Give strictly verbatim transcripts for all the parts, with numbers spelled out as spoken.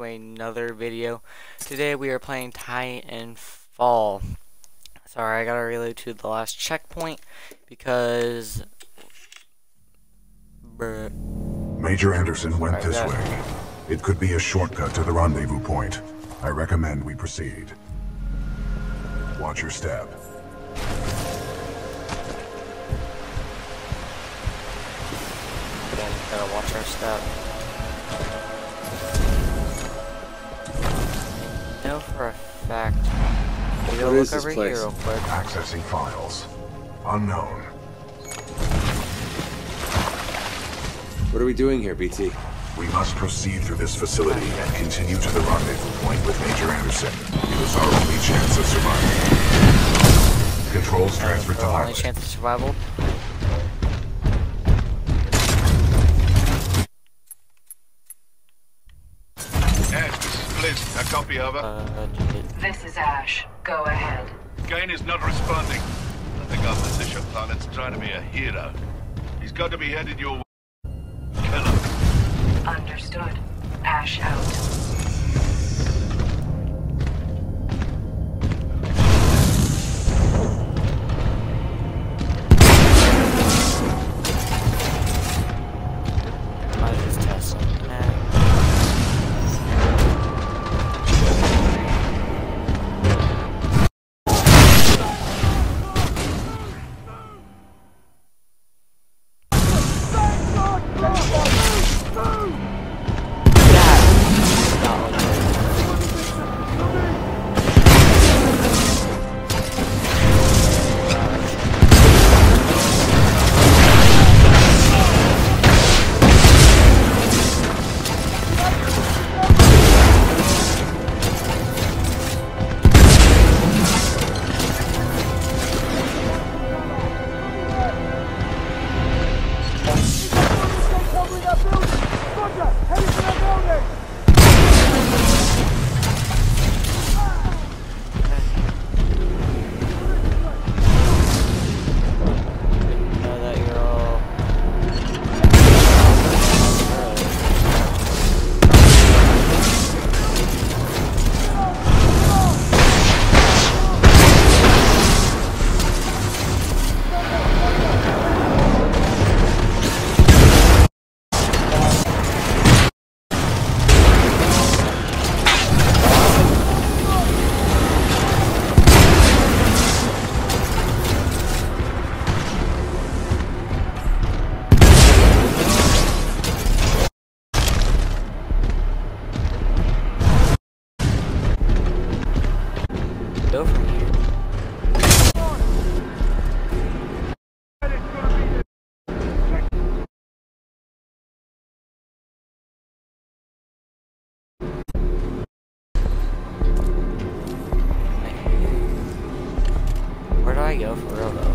to another video. Today we are playing Titanfall. Sorry, I gotta reload to the last checkpoint because bruh. Major Anderson went Right, this yeah. way. It could be a shortcut to the rendezvous point. I recommend we proceed. Watch your step. Again, gotta watch our step. I know for a fact. We gotta What look is this over place? here real quick. Accessing files. Unknown. What are we doing here, B T? We must proceed through this facility and continue to the rendezvous point with Major Anderson. It is our only chance of survival. Controls transferred to Our only pilot. chance of survival. Ash, this is Blizz. A copy over. Uh, This is Ash. Go ahead. Gain is not responding. I think our position pilot's trying to be a hero. He's got to be headed your way. Kill him. Understood. Ash out. I was just testing. Nah. Know that you're all go from here. Where do I go for real though?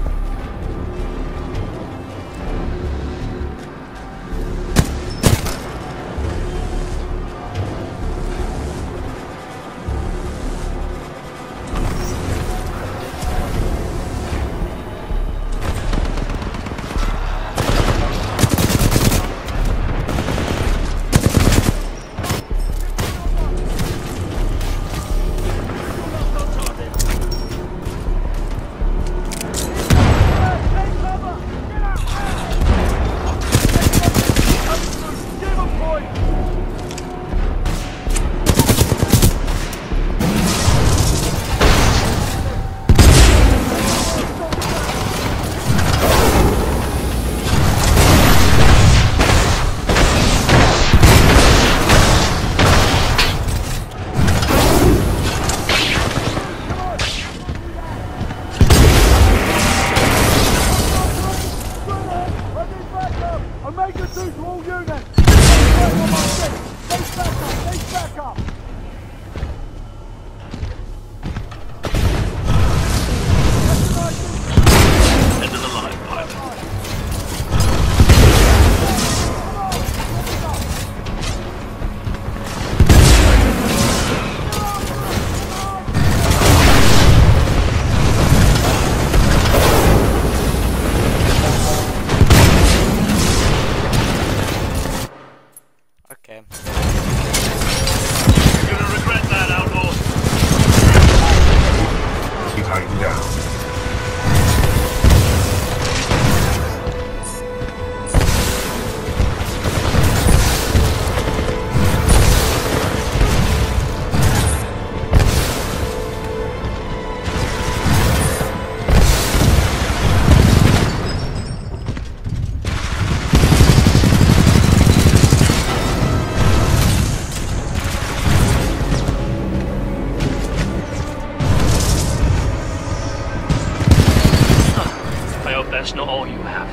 That's not all you have.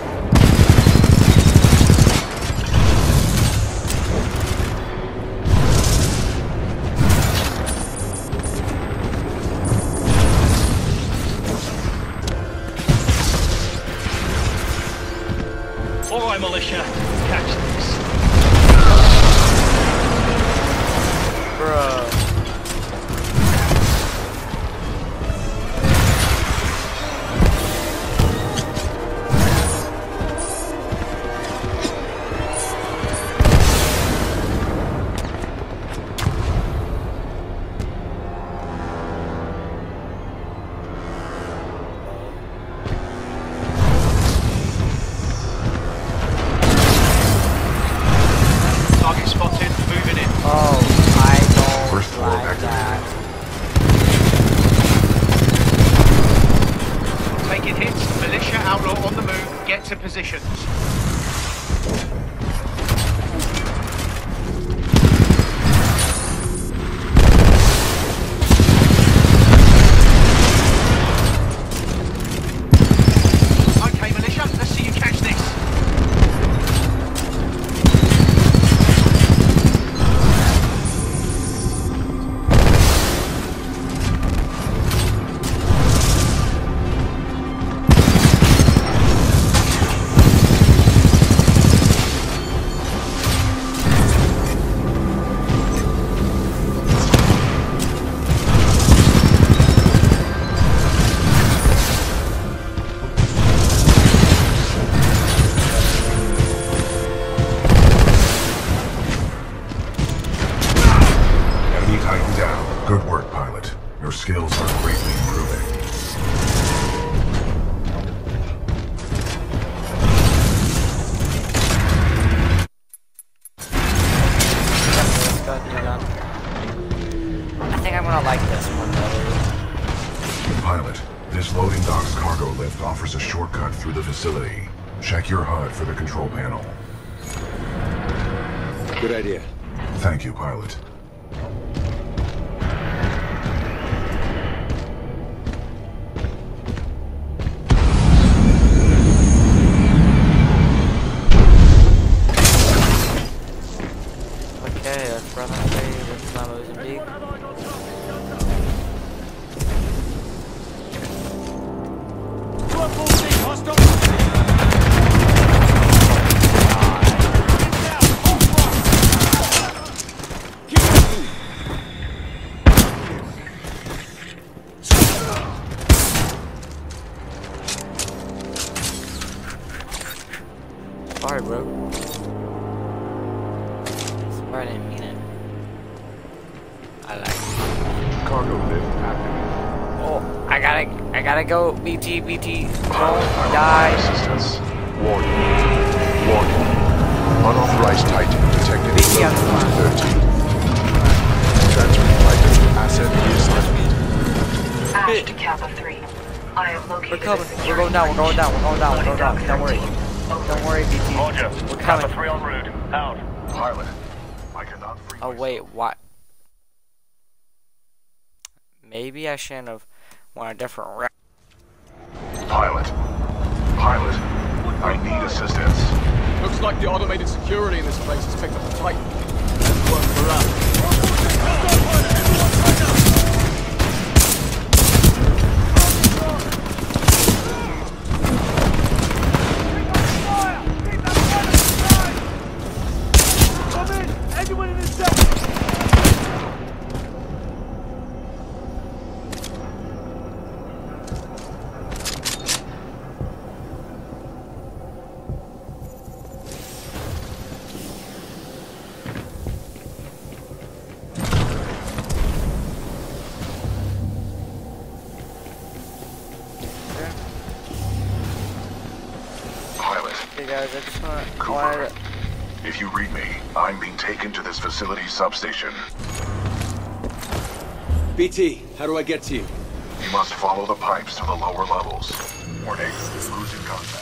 Alright, militia, catch this. Bruh. Target spotted, moving in. Oh, I don't First floor like activated. that. Taking hits, militia outlaw on the move, get to positions. Okay, militia, let's see you catch this. Enemy Titan down. Good work, pilot. Your skills are greatly improving. Let's go do that. I think I'm gonna like this one better. Pilot, this loading dock's cargo lift offers a shortcut through the facility. Check your H U D for the control panel. Good idea. Thank you, pilot. Okay, let's run that way. This is my Mozambique. Sorry, bro. Sorry, I didn't mean it. I like it. Cargo lift activated. Oh, I gotta, I gotta go. B T, B T, don't Pilot, die. assistance. Warning. Warning. Unauthorized Titan detected B T, in I'm location fine. thirteen. Transfer Titan asset is left. Ash to Kappa three. I have located We're coming. a We're security going down. We're going down. We're going down. We're going down. Loading Don't worry. dock thirteen. Over. Don't worry, B T. Roger. We're Kappa coming. three en route. Out. Pilot, I cannot free Oh myself. wait, what? Maybe I shouldn't have went a different route. Pilot. Pilot. I need assistance. Looks like the automated security in this place has picked up a fight. Work for us. Pilot. Hey guys, I just want to. Cooper. If you read me, I'm being taken to this facility substation. B T, how do I get to you? You must follow the pipes to the lower levels. Warning, who's in contact?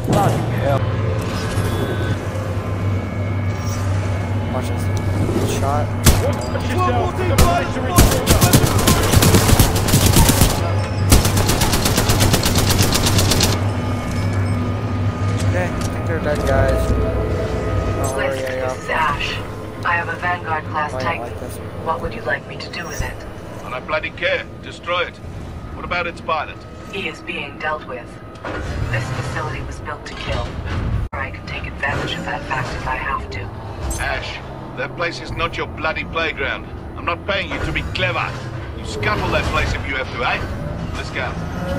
Bloody hell. Watch this. Shot. Watch yourself. The place are intruder. Okay, I think they're dead, guys. Don't worry, Swift, yeah, this is yeah. Ash. I have a Vanguard class I don't Titan. like this. What would you like me to do with it? And I bloody care. Destroy it. What about its pilot? He is being dealt with. This facility was built to kill. I can take advantage of that fact if I have to. Ash, that place is not your bloody playground. I'm not paying you to be clever. You scuttle that place if you have to, eh? Let's go.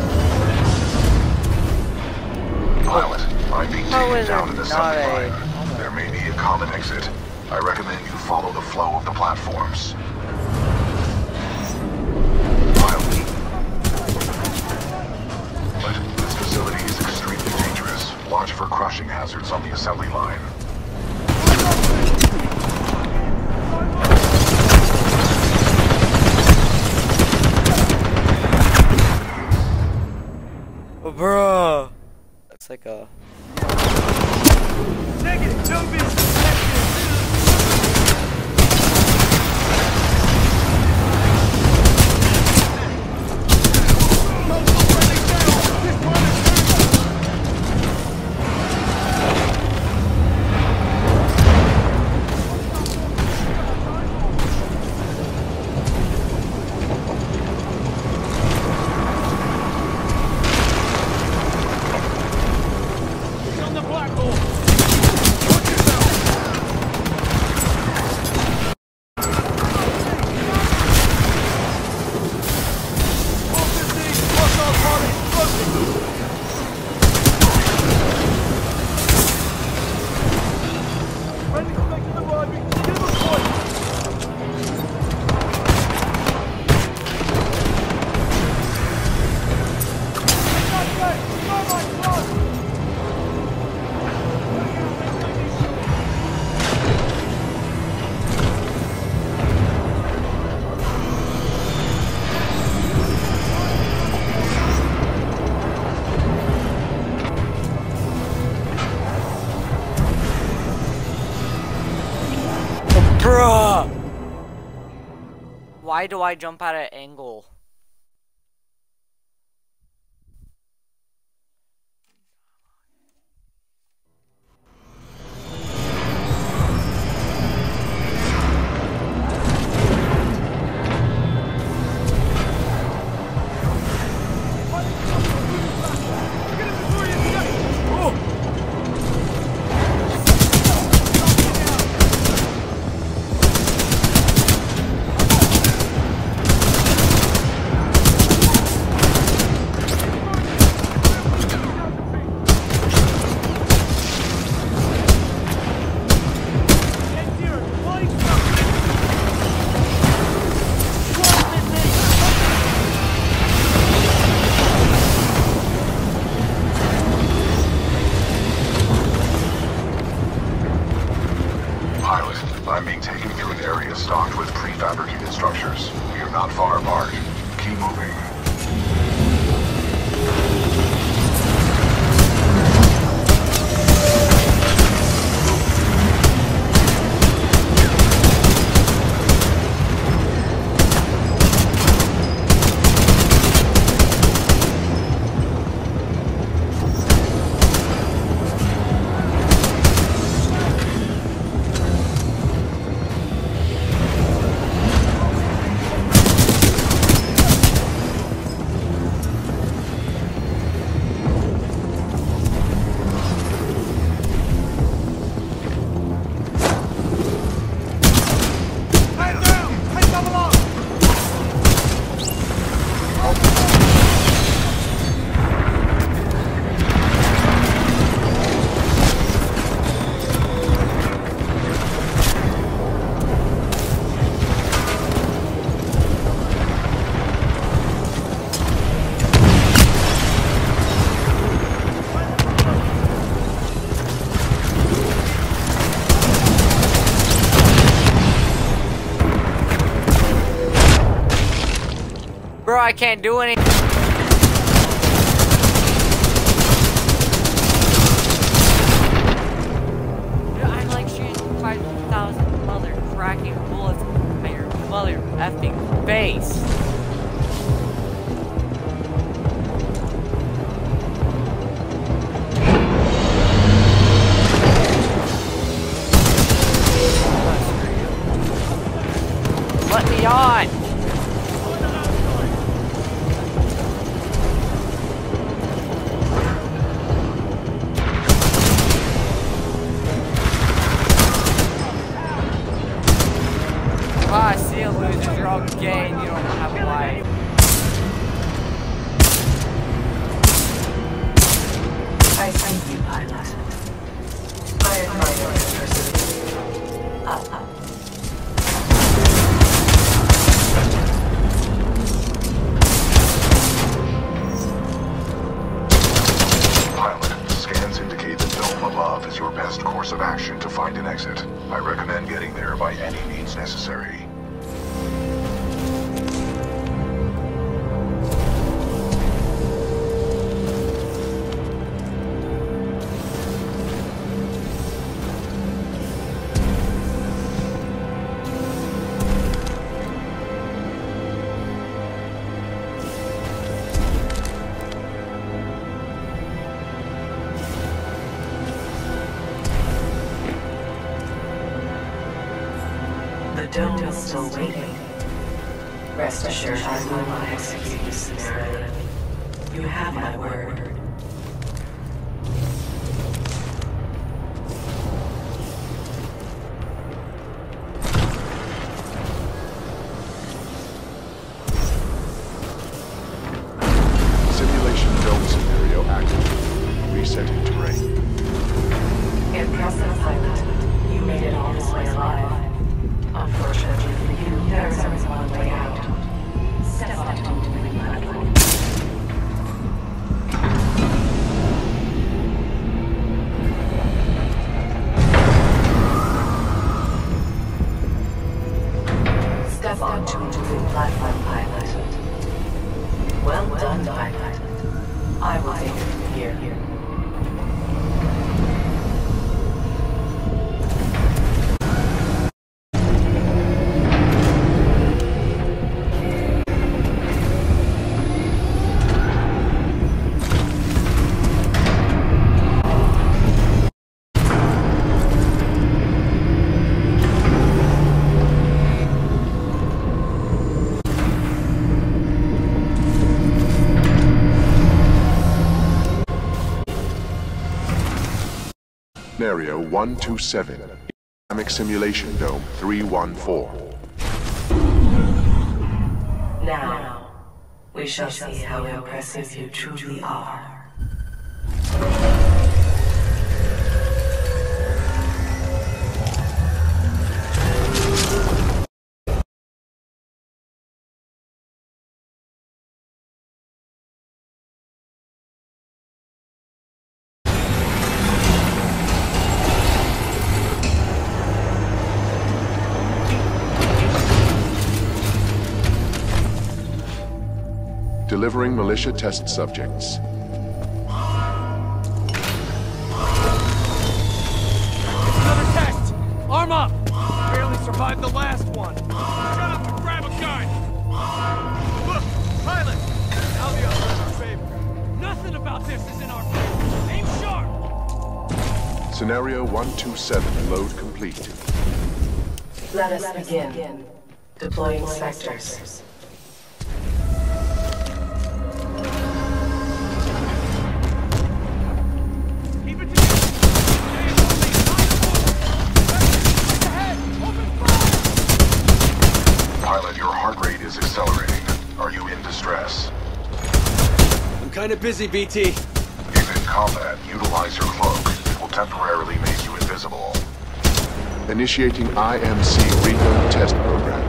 Pilot, I'm being How taken is down it to the not assembly a- line. There may be a common exit. I recommend you follow the flow of the platforms. Pilot. But this facility is extremely dangerous. Watch for crushing hazards on the assembly line. Oh, bruh. That's like a. Negative, don't be on the black hole. Bruh! Why do I jump at an angle? I'm being taken through an area stocked with prefabricated structures. We are not far apart. Keep moving. Bro, I can't do anything. I see you, pilot. I admire your perseverance. Up, up. Pilot, scans indicate the dome above is your best course of action to find an exit. I recommend getting there by any means necessary. The dome is still waiting. Rest assured I will not execute this scenario. You have my word. Simulation dome scenario active. Resetting terrain. Impressive, pilot. You made it all this way alive. Unfortunately for you, there is only one way out. Step onto the main platform. Step onto the main platform, pilot. Well done, pilot. I will take it from here. Scenario one two seven. Dynamic Simulation Dome three one four. Now, we shall see how impressive you truly are. Delivering militia test subjects. Another test! Arm up! Barely survived the last one. Shut up and grab a gun! Look! Pilot! Now the other in our favor. Nothing about this is in our favor. Aim sharp! Scenario one two seven. Load complete. Let us begin. Deploying sectors. Pilot, your heart rate is accelerating. Are you in distress? I'm kinda busy, B T. If in combat, utilize your cloak. It will temporarily make you invisible. Initiating I M C Reaper test program.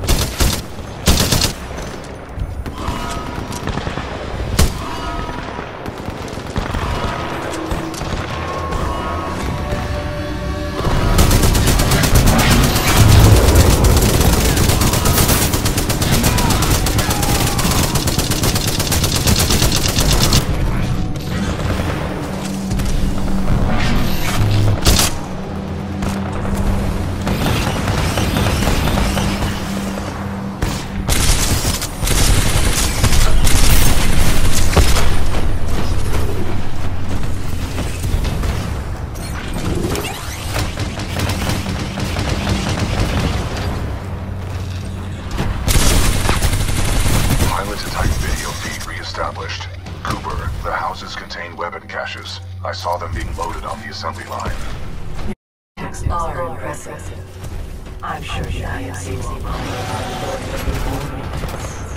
Cooper, the houses contain weapon caches. I saw them being loaded on the assembly line. Attacks are impressive. I'm sure the I M C will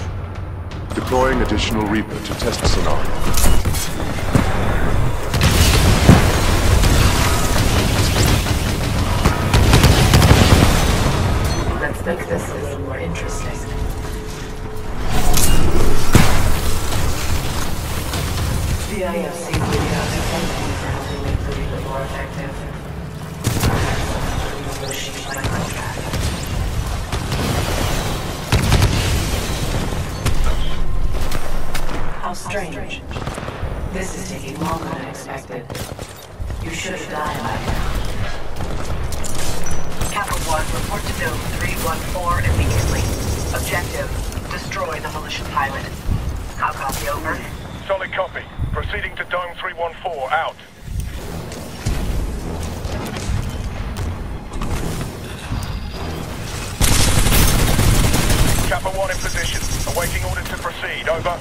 Deploying additional Reaper to test the scenario. You should have died by now. Kappa one, report to Dome three one four immediately. Objective, destroy the militia pilot. How copy, over? Solid copy. Proceeding to Dome three one four, out. Kappa one in position. Awaiting orders to proceed, over.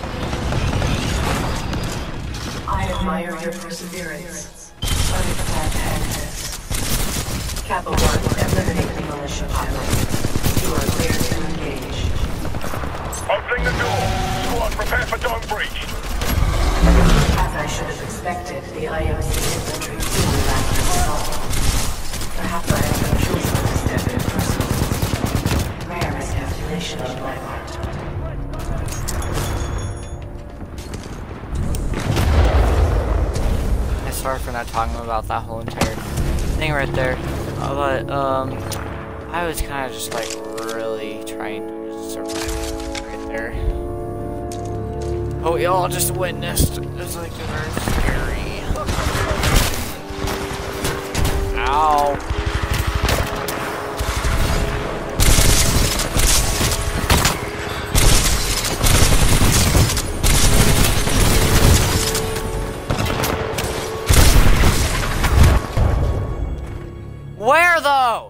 I admire your perseverance, but it's time to end this. Kappa one, eliminate the militia pilot. You are clear to engage. Opening the door. Squad, prepare for dome breach. As I should have expected, the I M C infantry clearly lacked resolve. Perhaps I have no choice but to step in personally. Rare miscalculation on my part. Sorry for not talking about that whole entire thing right there, uh, but um, I was kind of just like really trying to survive right there. Oh, y'all just witnessed. It's like very scary. Ow. Where though?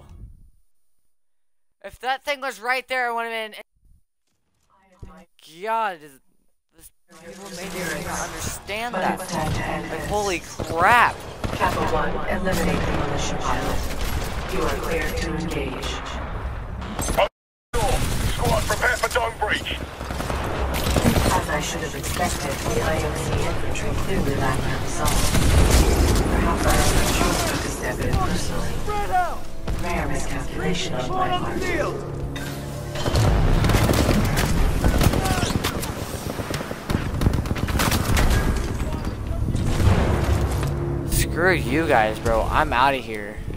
If that thing was right there, it would have been. Oh my God, is this people maybe not understand that? Like, holy crap! Kappa one, eliminate the militia pilot. You are clear to engage. Open the door. Squad, prepare for dome breach. As I should have expected, the I M C infantry clearly lacked resolve. Perhaps I have no choice but to step in personally. Rare miscalculation on my part. Screw you guys, bro. I'm out of here.